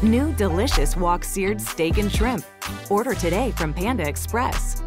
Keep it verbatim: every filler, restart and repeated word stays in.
New delicious Wok-Seared steak and shrimp. Order today from Panda Express.